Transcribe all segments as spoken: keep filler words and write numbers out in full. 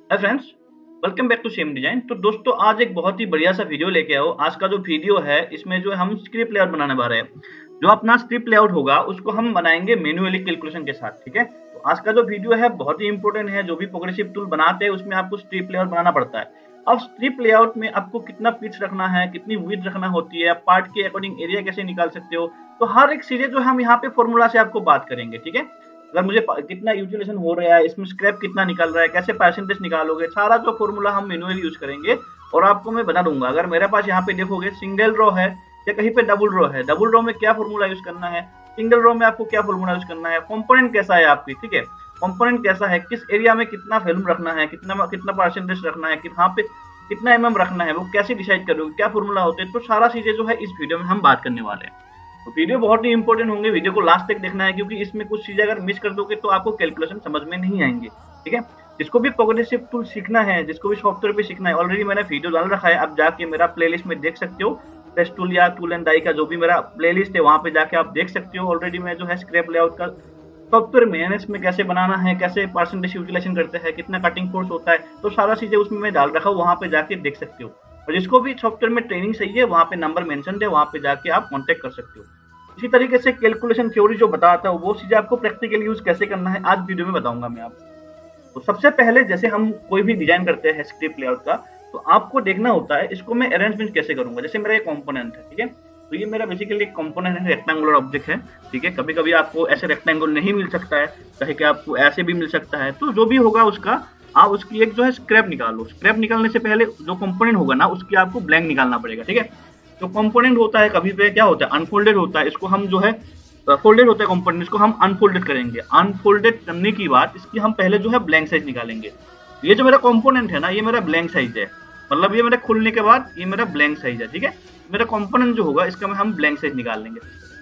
Hi friends, welcome back to same design. तो दोस्तों आज एक बहुत ही बढ़िया सा वीडियो लेके आओ। आज का जो वीडियो है इसमें जो हम स्क्रिप्ट लेआउट बनाने वाले हैं। जो अपना स्क्रिप्ट लेआउट होगा उसको हम बनाएंगे मैन्युअली कैलकुलेशन के साथ। ठीक है, तो आज का जो वीडियो है बहुत ही इंपॉर्टेंट है। जो भी प्रोग्रेसिव टूल बनाते हैं उसमें आपको स्क्रिप्ट लेआउट बनाना पड़ता है। अब स्क्रिप्ट लेआउट में आपको कितना पिच रखना है, कितनी विड्थ रखना होती है, पार्ट के अकॉर्डिंग एरिया कैसे निकाल सकते हो, तो हर एक चीजें जो हम यहाँ पे फॉर्मूला से आपको बात करेंगे। ठीक है, अगर मुझे कितना यूटिलाइजेशन हो रहा है, इसमें स्क्रैप कितना निकल रहा है, कैसे परसेंटेज निकालोगे, सारा जो फॉर्मूला हम मैन्युअली यूज करेंगे और आपको मैं बता दूंगा। अगर मेरे पास यहाँ पे देखोगे सिंगल रो है या कहीं पे डबल रो है, डबल रो में क्या फॉर्मूला यूज करना है, सिंगल रो में आपको क्या फॉर्मूला यूज करना है, कंपोनेंट कैसा है आपकी। ठीक है, कंपोनेंट कैसा है, किस एरिया में कितना फिल्म रखना है, कितना कितना परसेंटेज रखना है, कहाँ पे कितना एम एम रखना है, वो कैसे डिसाइड करोगे, क्या फॉर्मूला होते हैं, तो सारा चीजें जो है इस वीडियो में हम बात करने वाले हैं। तो वीडियो बहुत ही इंपॉर्टेंट होंगे, वीडियो को लास्ट तक देखना है क्योंकि इसमें कुछ चीजें अगर मिस कर दोगे तो आपको कैलकुलेशन समझ में नहीं आएंगे। ठीक है, जिसको भी प्रोग्रेसिव टूल सीखना है, जिसको भी सॉफ्टवेयर पे सीखना है, ऑलरेडी मैंने वीडियो डाल रखा है, आप जाके मेरा प्लेलिस्ट में देख सकते हो। टेस्ट टूल या टूल एंड डाई का जो भी मेरा प्लेलिस्ट है वहां पे जाके आप देख सकते हो। ऑलरेडी मैं जो है स्क्रैप लेआउट का सॉफ्टवेयर में एनएस में कैसे बनाना है, कैसे परसेंटेज यूटिलाइजेशन करते हैं, कितना कटिंग फोर्स होता है, तो सारा चीजें उसमें मैं डाल रखा हूँ, वहां पे जाके देख सकते हो। और जिसको भी सॉफ्टवेयर में ट्रेनिंग चाहिए वहां पे नंबर मेंशन है, वहां पे जाके आप कॉन्टेक्ट कर सकते हो। इसी तरीके से कैलकुलेशन थ्योरी जो बताता हूँ वो चीजें आपको प्रैक्टिकल यूज कैसे करना है आज वीडियो में बताऊंगा मैं आपको। तो सबसे पहले जैसे हम कोई भी डिजाइन करते हैं स्क्रिप्ट लेआउट का, तो आपको देखना होता है इसको मैं अरेंजमेंट कैसे करूंगा। जैसे मेरा एक कंपोनेंट है, ठीक है, तो ये मेरा बेसिकली एक कंपोनेंट है, रेक्टेंगुलर ऑब्जेक्ट है। ठीक है, कभी कभी आपको ऐसे रेक्टेंगुलर नहीं मिल सकता है, कहीं कि आपको ऐसे भी मिल सकता है। तो जो भी होगा उसका आप उसकी एक जो है स्क्रैप निकालो। स्क्रैप निकालने से पहले जो कंपोनेंट होगा ना उसकी आपको ब्लैंक निकालना पड़ेगा। ठीक है, जो कंपोनेंट होता है कभी पे क्या होता है, अनफोल्डेड होता है, इसको हम जो है फोल्डेड होता है कंपोनेंट, इसको हम अनफोल्डेड करेंगे। अनफोल्डेड करने की बाद इसकी हम पहले जो है ब्लैंक साइज निकालेंगे। ये जो मेरा कंपोनेंट है ना, ये मेरा ब्लैंक साइज है, मतलब ये मेरा खुलने के बाद ये मेरा ब्लैंक साइज है। ठीक है, मेरा कंपोनेंट जो होगा इसका हम ब्लैंक साइज निकाल लेंगे।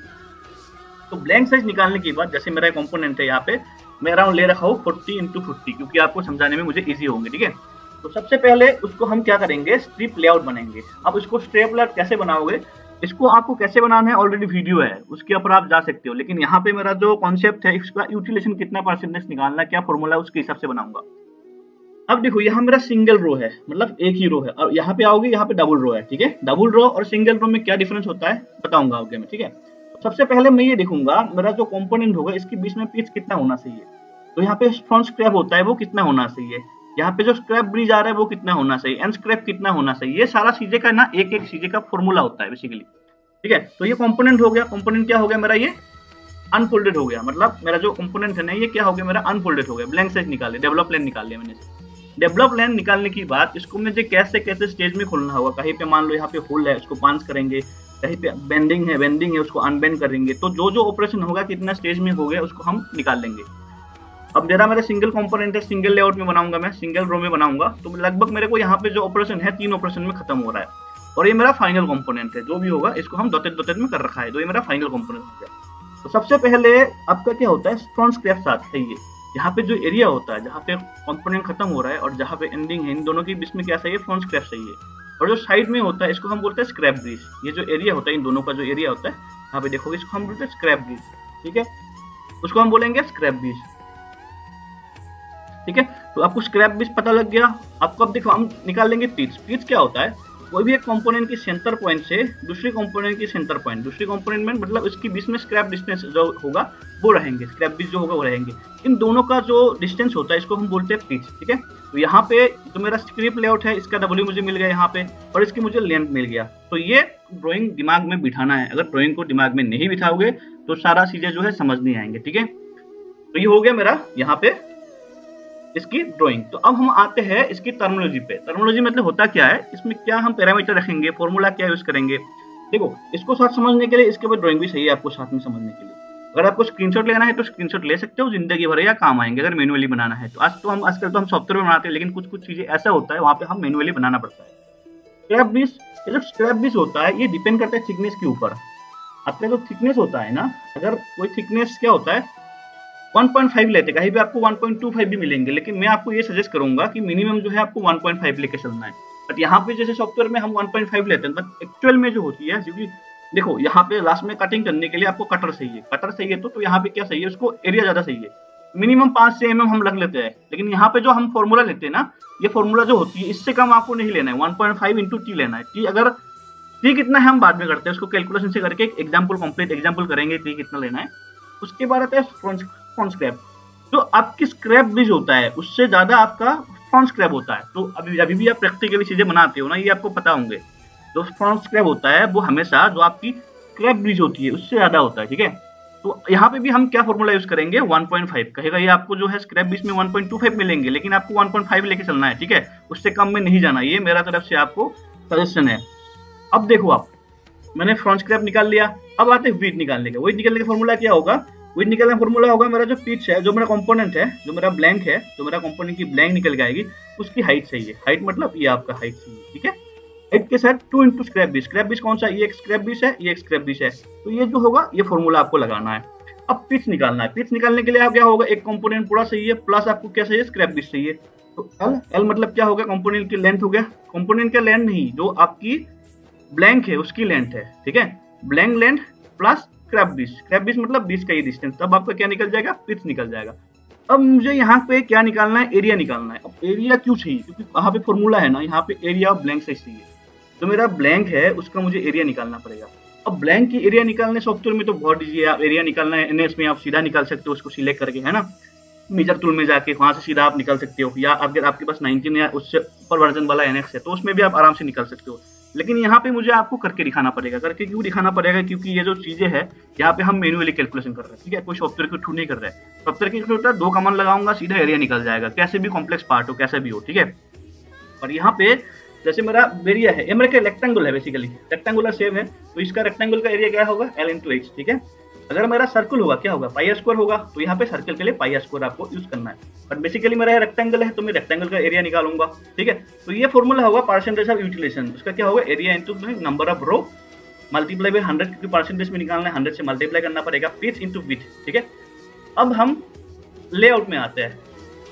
तो ब्लैंक साइज निकालने के बाद जैसे मेरा कंपोनेंट है, यहाँ पे मैं अराउंड ले रखा हूँ फोर्टी इंटू फिफ्टी, क्योंकि आपको समझाने में मुझे इजी होंगे। ठीक है, तो सबसे पहले उसको हम क्या करेंगे, स्ट्रिप लेआउट बनाएंगे। अब इसको स्ट्रिप लेआउट कैसे बनाओगे, इसको आपको कैसे बनाना है ऑलरेडी वीडियो है, उसके ऊपर आप जा सकते हो। लेकिन यहाँ पे मेरा जो कॉन्सेप्ट है, इसका यूटिलाइजेशन कितना परसेंटेज निकालना है, क्या फॉर्मूला है, उसके हिसाब से बनाऊंगा। अब देखो यहाँ मेरा सिंगल रो है, मतलब एक ही रो है, और यहाँ पे आओगे यहाँ पे डबल रो है। ठीक है, डबल रो और सिंगल रो में क्या डिफरेंस होता है बताऊंगा आगे में। ठीक है, सबसे पहले मैं ये देखूंगा मेरा जो कंपोनेंट होगा इसके बीच में पिच कितना होना चाहिए। तो यहाँ पे फ्रंट स्क्रैप होता है वो कितना होना चाहिए, यहाँ पे जो स्क्रैप ब्रिज आ रहा है वो कितना होना चाहिए, एंड स्क्रैप कितना होना चाहिए, ये सारा चीजें का ना एक एक चीजें का फॉर्मूला होता है बेसिकली। ठीक है, तो ये कंपोनेंट हो गया। कंपोनेंट क्या हो गया मेरा, ये अनफोल्डेड हो गया, मतलब मेरा जो कंपोनेंट है ना ये क्या हो गया, मेरा अनफोल्डेड हो गया। ब्लैंक साइज निकाले, डेवलप लाइन निकाल लिया मैंने। डेवलप लाइन निकालने की बाद इसको मुझे कैसे कैसे स्टेज में खोलना होगा। कहीं पे मान लो यहाँ पे होल है, उसको पांच करेंगे, कहीं पे बेंडिंग है, बेंडिंग है, उसको अनबेंड करेंगे। तो जो जो ऑपरेशन होगा कितना स्टेज में हो गया उसको हम निकाल लेंगे। अब जरा मेरा सिंगल कंपोनेंट है, सिंगल लेआउट में बनाऊंगा, मैं सिंगल रो में बनाऊंगा, तो लगभग मेरे को यहाँ पे जो ऑपरेशन है तीन ऑपरेशन में खत्म हो रहा है। और ये मेरा फाइनल कंपोनेंट है, जो भी होगा इसको हम डॉटेड डॉटेड में कर रखा है, तो ये मेरा फाइनल कंपोनेंट हो गया। तो सबसे पहले आपका क्या होता है, फ्रंट स्क्रैप साथ है। ये यहाँ पे जो एरिया होता है जहाँ पे कंपोनेंट खत्म हो रहा है और जहाँ पे एंडिंग है, इन दोनों के बीच में क्या चाहिए, फ्रंट स्क्रैप चाहिए। और जो साइड में होता है इसको हम बोलते हैं स्क्रैप ब्रिज। ये जो एरिया होता है, इन दोनों का जो एरिया होता है यहाँ पे देखोगे, इसको हम बोलते हैं स्क्रैप ब्रिज। ठीक है, उसको हम बोलेंगे स्क्रैप ब्रिज। ठीक है, तो आपको स्क्रैप ब्रिज पता लग गया। आपको अब देखो हम निकाल लेंगे पिच। पिच क्या होता है, कोई भी एक कंपोनेंट की सेंटर पॉइंट से दूसरी कंपोनेंट की सेंटर पॉइंट, दूसरी कंपोनेंट में मतलब इसके बीच में स्क्रैप डिस्टेंस जो होगा वो रहेंगे, स्क्रैप ब्रिज जो होगा वो रहेंगे। इन दोनों का जो डिस्टेंस होता है इसको हम बोलते हैं पिच। ठीक है, तो यहाँ पे जो मेरा स्क्रिप्ट लेआउट है इसका डब्ल्यू मुझे मिल गया यहाँ पे, और इसकी मुझे लेंथ मिल गया। तो ये ड्रॉइंग दिमाग में बिठाना है, अगर ड्रॉइंग को दिमाग में नहीं बिठाओगे तो सारा चीजें जो है समझ नहीं आएंगे। ठीक है, तो ये हो गया मेरा यहाँ पे इसकी ड्राइंग। तो अब हम आते हैं इसकी टर्मिनोलॉजी पे। टर्मिनोलॉजी मतलब होता क्या है, इसमें क्या हम पैरामीटर रखेंगे, फॉर्मूला क्या यूज करेंगे। देखो इसको साथ समझने के लिए इसके बाद ड्राइंग भी चाहिए आपको साथ में समझने के लिए। अगर आपको स्क्रीनशॉट लेना है तो स्क्रीनशॉट ले सकते हो, जिंदगी भर या काम आएंगे अगर मैन्युअली बनाना है तो। आज तो हम आजकल तो हम सॉफ्टवेयर में बनाते हैं, लेकिन कुछ कुछ चीजें ऐसा होता है वहां पे हम मैन्युअली बनाना पड़ता है। स्क्रैप ब्रिज, ये जो स्क्रैप ब्रिज होता है ये डिपेंड करता है थिकनेस के ऊपर। आपका जो थिकनेस होता है ना, अगर कोई थिकनेस क्या होता है वन पॉइंट फाइव लेते, कहीं भी आपको वन पॉइंट टू फाइव भी मिलेंगे, लेकिन मैं आपको ये सजेस्ट करूंगा कि मिनिमम जो है आपको वन पॉइंट फाइव लेके चलना है। बट यहाँ पे जैसे सॉफ्टवेयर में हम वन पॉइंट फाइव लेते हैं, बट एक्चुअल में जो होती है, क्योंकि देखो यहाँ पे लास्ट में कटिंग करने के लिए आपको कटर चाहिए, कटर चाहिए तो, तो यहाँ पे क्या चाहिए, उसको एरिया ज्यादा चाहिए। मिनिमम पांच से एम एम हम रख लेते हैं, लेकिन यहाँ पे जो हम फॉर्मूला लेते हैं ना, ये फॉर्मूला जो होती है इससे कम आपको नहीं लेना है, one point five into T लेना है। टी अगर टी कितना है हम बाद में करते हैं, उसको कैलकुलेशन से करके एक एग्जाम्पल कंप्लीट एग्जाम्पल करेंगे टी कितना लेना है। उसके बाद आता है फ्रंट स्क्रैप। तो आपकी स्क्रैप भी जो होता है उससे ज्यादा आपका फ्रंट स्क्रैप होता है। तो अभी अभी भी आप प्रैक्टिकली चीजें बनाते हो ना, ये आपको पता होंगे। जो फ्रंट स्क्रैप होता है वो हमेशा जो आपकी स्क्रैप ब्रिज होती है उससे ज्यादा होता है, ठीक है। तो यहाँ पे भी हम क्या फॉर्मूला यूज करेंगे, वन पॉइंट फाइव कहेगा ये आपको जो है स्क्रैप ब्रिज में वन पॉइंट टू फाइव मिलेंगे, लेकिन आपको वन पॉइंट फाइव लेके चलना है, ठीक है। उससे कम में नहीं जाना, ये मेरा तरफ से आपको सजेशन है। अब देखो आप, मैंने फ्रंट स्क्रैप निकाल लिया, अब आते हैं वेट निकालने का। वेट निकालने का फॉर्मूला क्या होगा, वेट निकालने का फॉर्मूला होगा मेरा जो पिच है, जो मेरा कंपोनेंट है, जो मेरा ब्लैंक है, जो मेरा कंपोनेंट की ब्लैंक निकल के आएगी उसकी हाइट चाहिए। हाइट मतलब ये आपका हाइट चाहिए, ठीक है। हाइट के साथ टू इंटू स्क्रैप बीस। स्क्रैप बीस कौन सा, ये एक स्क्रैप बीस है, ये एक स्क्रैप बीस है, तो ये जो होगा ये फॉर्मूला आपको लगाना है। अब पिच निकालना है। पिच निकालने के लिए आप क्या होगा, एक कंपोनेंट पूरा सही है प्लस आपको क्या चाहिए, स्क्रैप बीस चाहिए। तो एल एल मतलब क्या होगा, कंपोनेंट की लेंथ हो गया। कंपोनेंट का लेंथ नहीं, जो आपकी ब्लैंक है उसकी लेंथ है, ठीक है। ब्लैंक लेंथ प्लस स्क्रैप बीस। स्क्रैप बीस मतलब बीस का ये डिस्टेंस, तब आपका क्या निकल जाएगा, पिच निकल जाएगा। अब मुझे यहाँ पे क्या निकालना है, एरिया निकालना है। अब एरिया क्यों चाहिए, क्योंकि वहाँ पे फॉर्मूला है ना, यहाँ पे एरिया ऑफ ब्लैंक साइज चाहिए। तो मेरा ब्लैंक है उसका मुझे एरिया निकालना पड़ेगा। अब ब्लैंक की एरिया निकालने सॉफ्टवेयर में तो बहुत इजी है, आप एरिया निकालना है एनएस में आप सीधा निकाल सकते हो उसको सिलेक्ट करके, है ना। मेजर टूल में जाके वहां से सीधा आप निकाल सकते हो, या अगर आपके पास नाइनटीन या उससे ऊपर वर्जन वाला एनएक्स है तो उसमें भी आप आराम से निकाल सकते हो। लेकिन यहाँ पे मुझे आपको करके दिखाना पड़ेगा। करके क्यों दिखाना पड़ेगा, क्योंकि ये जो चीजें है यहाँ पे हम मैन्युअली कैलकुलेशन कर रहे हैं, ठीक है। कोई सॉफ्टवेयर के थ्रू नहीं कर रहे हैं। सॉफ्टवेयर के थ्रू होता है दो कमांड लगाऊंगा सीधा एरिया निकल जाएगा, कैसे भी कॉम्प्लेक्स पार्ट हो कैसे भी हो, ठीक है। और यहाँ पे जैसे मेरा एरिया है, ये मेरा रेक्टेंगल है, बेसिकली रेक्टेंगुलर शेप है, तो इसका रेक्टेंगल का एरिया क्या होगा, एल इंटू एच, ठीक है। अगर मेरा सर्कल होगा क्या होगा, पाई स्क्वायर होगा, तो यहाँ पे सर्कल के लिए पाई स्क्वायर आपको यूज करना है। बट बेसिकली मेरा रेक्टेंगल है तो मैं रेक्टेंगल का एरिया निकालूंगा, ठीक है। तो ये फॉर्मूला होगा परसेंटेज ऑफ यूटिलाइजेशन, उसका क्या होगा, area into number of row multiply by hundred, क्योंकि परसेंटेज में निकालना है हंड्रेड से मल्टीप्लाई करना पड़ेगा, पिच इंटू विड्थ, ठीक है। अब हम लेआउट में आते हैं,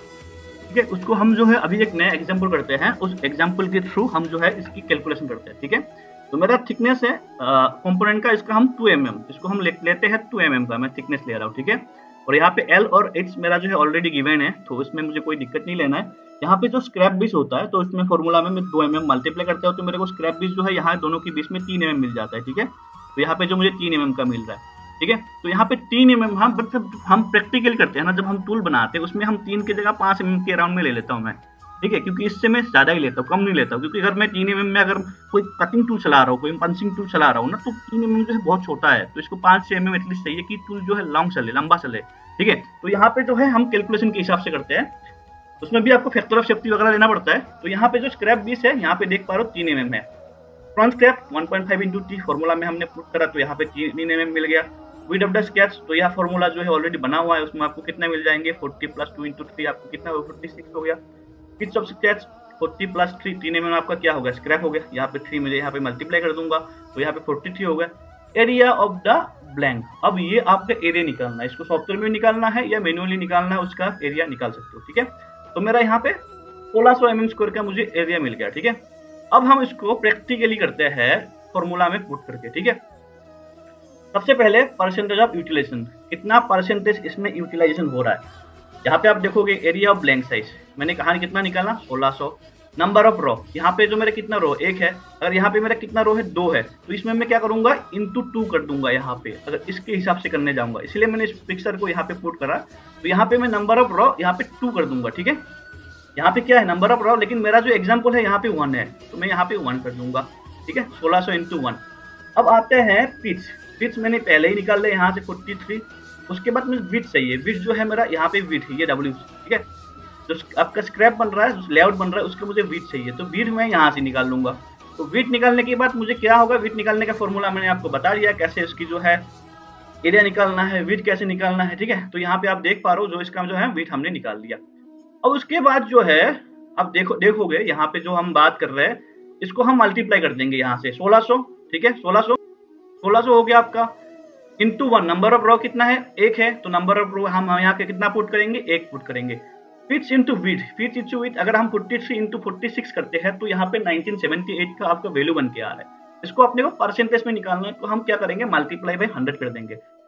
ठीक है। उसको हम जो है अभी एक नया एग्जाम्पल करते हैं, उस एग्जाम्पल के थ्रू हम जो है इसकी कैलकुलेशन करते हैं, ठीक है। तो मेरा थिकनेस है कंपोनेंट का, इसका हम टू एम एम, इसको हम ले, लेते हैं टू एम एम का मैं थिकनेस ले रहा हूँ, ठीक है। और यहाँ पे एल और एच मेरा जो है ऑलरेडी गिवन है, तो इसमें मुझे कोई दिक्कत नहीं लेना है। यहाँ पे जो स्क्रैप बीस होता है तो इसमें फॉर्मूला में मैं टू एम एम मल्टीप्लाई करता हूँ, तो मेरे को स्क्रैप बीस जो है यहाँ दोनों के बीच में तीन एम एम मिल जाता है, ठीक है। तो यहाँ पे जो मुझे तीन एम एम का मिल रहा है, ठीक है। तो यहाँ पे तीन एम एम हम हम प्रैक्टिकल करते हैं ना, जब हम टूल बनाते हैं उसमें हम तीन की जगह पांच एम एम के अराउंड में ले लेता हूँ मैं, ठीक है। क्योंकि इससे मैं ज्यादा ही लेता हूँ, कम नहीं लेता हूँ। क्योंकि अगर मैं तीन एम एम में अगर कोई कटिंग टूल चला रहा हूँ, कोई पंचिंग टूल चला रहा हूँ ना, तो तीन एम एम जो है बहुत छोटा है, तो इसको पांच छह एम एम एटलीस्ट चाहिए कि टूल जो है लॉन्ग चले, लंबा चले, ठीक है। तो यहाँ पे जो है हम कैलकुलेशन के हिसाब से करते हैं, उसमें भी आपको फैक्टर ऑफ सेफ्टी वगैरह लेना पड़ता है। तो यहाँ पे जो स्क्रैप बीस है, यहाँ पे देख पा रहे हो तीन एम एम है। Front scrap one point five into T formula में हमने पुट करा, तो यहाँ पे तीन एम एम मिल गया। विड्थ ऑफ द स्केच, तो यह फॉर्मूला जो है ऑलरेडी बना हुआ है, उसमें आपको कितना मिल जाएंगे, forty plus two into three आपको कितना होगा, फोर्टी सिक्स हो गया। Pitch of sketch forty plus three, तीन एम एम आपका क्या होगा, स्क्रैप हो गया। यहाँ पे थ्री मुझे यहाँ पे मल्टीप्लाई कर दूंगा, तो यहाँ पे फोर्टी थ्री हो गया। एरिया ऑफ द ब्लैंक, अब ये आपका एरिया निकालना है, इसको सॉफ्टवेयर में निकालना है या मैन्युअली निकालना है, उसका एरिया निकाल सकते हो, ठीक है। तो मेरा यहाँ पे सोलह सौ एम एम स्क्वायर का मुझे एरिया मिल गया, ठीक है। अब हम इसको प्रैक्टिकली करते हैं फॉर्मूला में पुट करके, ठीक है। सबसे पहले परसेंटेज ऑफ यूटिलाइजेशन, कितना परसेंटेज इसमें यूटिलाइजेशन हो रहा है। यहाँ पे आप देखोगे एरिया ऑफ ब्लैंक साइज, मैंने कहा कितना निकालना, सोलह सौ। नंबर ऑफ रो, यहाँ पे जो मेरा कितना रो, एक है। अगर यहाँ पे मेरा कितना रो है, दो है, तो इसमें मैं क्या करूंगा, इंटू टू कर दूंगा यहाँ पे, अगर इसके हिसाब से करने जाऊंगा, इसलिए मैंने इस पिक्चर को यहाँ पे पुट करा। तो यहाँ पे मैं नंबर ऑफ रो यहाँ पे टू कर दूंगा, ठीक है। यहाँ पे क्या है, नंबर ऑफ रो, लेकिन मेरा जो एग्जाम्पल है यहाँ पे वन है, तो मैं यहाँ पे वन कर दूंगा, ठीक है। सोलह सौ इंटू वन। अब आते हैं पिच। पिच मैंने पहले ही निकाल लिया यहाँ से फोर्टी थ्री। उसके बाद मुझे विड्थ चाहिए, विड्थ जो है मेरा यहाँ पे विड्थ है, ये डब्ल्यू, ठीक है। जो आपका स्क्रैप बन रहा है, जो लेआउट बन रहा है, उसके मुझे विड्थ चाहिए, तो विड्थ मैं यहाँ से निकाल लूंगा। तो विड्थ निकालने के बाद मुझे क्या होगा, विड्थ निकालने का फॉर्मूला मैंने आपको बता दिया, कैसे इसकी जो है एरिया निकालना है, विड्थ कैसे निकालना है, ठीक है। तो यहाँ पे आप देख पा रहे हो जो इसका जो है विड्थ हमने निकाल लिया। अब उसके बाद जो है, अब देखो देखोगे यहाँ पे जो हम बात कर रहे हैं, इसको हम मल्टीप्लाई कर देंगे यहाँ से सोलह सौ, ठीक है। सोलह सौ सोलह सौ हो गया आपका, into one. Number of row कितना है, एक है, तो नंबर ऑफ रो हम यहाँ के कितना पुट करेंगे, एक पुट करेंगे। Pitch into width, pitch into width अगर हम forty three into forty six करते हैं, तो यहाँ पे नाइनटीन सेवेंटी एट का आपका वैल्यू बन के आ रहा है। इसको अपने को परसेंटेज में निकालना है, तो हम क्या करेंगे, मल्टीप्लाई बाय हंड्रेड कर देंगे।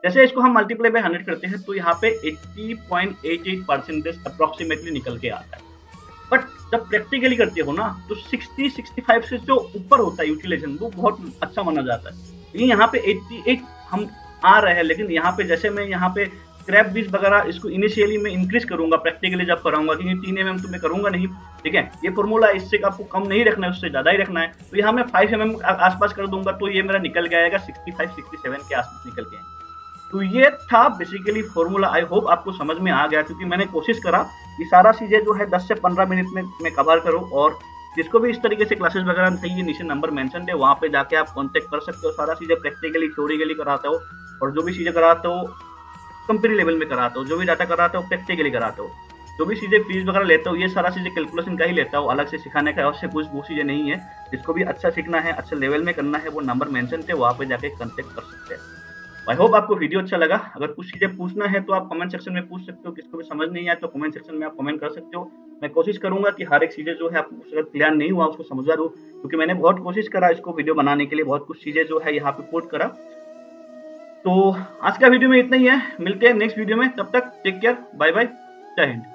जैसे इसको हम मल्टीप्लाई बाय हंड्रेड करते हैं तो यहाँ पे अस्सी point eight eight percentage approximately निकल के आता है। बट जब प्रैक्टिकली करते हो ना तो सिक्सटी सिक्सटी फाइव से जो ऊपर होता है यूटिलाइजेशन वो बहुत अच्छा माना जाता है। लेकिन यहाँ पे अट्ठासी हम आ रहे हैं, लेकिन यहाँ पे जैसे मैं यहाँ पे स्क्रैप बीज वगैरह इसको इनिशियली मैं इंक्रीज करूंगा प्रैक्टिकली जब कराऊंगा, क्योंकि तीन एम एम तो मैं करूंगा नहीं, ठीक है। ये फॉर्मूला इससे आपको कम नहीं रखना है, उससे ज्यादा ही रखना है। तो यहाँ मैं फाइव एम एम आसपास कर दूंगा तो ये मेरा निकल जाएगा सिक्सटी फाइव सिक्सटी सेवन के आसपास निकल के। तो ये था बेसिकली फॉर्मूला। आई होप आपको समझ में आ गया, क्योंकि मैंने कोशिश करा कि सारा चीजें जो है दस से पंद्रह मिनट में मैं कवर करूं। और जिसको भी इस तरीके से क्लासेस वगैरह चाहिए, नीचे नंबर मेंशन है, वहां पे जाके आप कांटेक्ट कर सकते हो। सारा चीजें प्रैक्टिकली थ्योरिकली कराते हो, और जो भी चीजें कराते हो कंपनी लेवल में कराते हो, जो भी डाटा कराते हो प्रैक्टिकली कराते हो, जो भी चीजें फीस वगैरह लेते हो ये सारा चीजें कैलकुलेशन का ही लेता हो, अलग से सिखाने का और से कुछ वो चीजें नहीं है। जिसको भी अच्छा सीखना है, अच्छा लेवल में करना है, वो नंबर मेंशन थे, वहां पे जाके कांटेक्ट कर सकते हैं। आई होप आपको वीडियो अच्छा लगा। अगर कुछ चीजें पूछना है तो आप कमेंट सेक्शन में पूछ सकते हो, किसको भी समझ नहीं आया तो कमेंट सेक्शन में आप कमेंट कर सकते हो। मैं कोशिश करूंगा कि हर एक चीजें जो है आपको अगर क्लियर नहीं हुआ उसको समझा दूं, क्योंकि मैंने बहुत कोशिश करा इसको वीडियो बनाने के लिए, बहुत कुछ चीजें जो है यहाँ पे कोट करा। तो आज का वीडियो में इतना ही है, मिलते हैं नेक्स्ट वीडियो में, तब तक टेक केयर, बाय बाय, जय हिंद।